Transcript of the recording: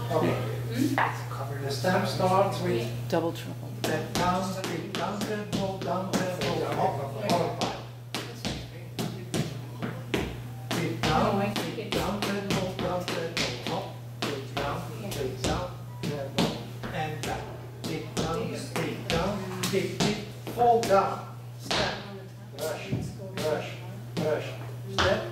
Okay. The stamp starts with Double trouble. step down, feet down, tempo, down, tempo, up, hornpipe. Feet down, tempo, up, feet down, tempo, and back. Feet down, feet, fall down. Step, rush, rush, rush. Step,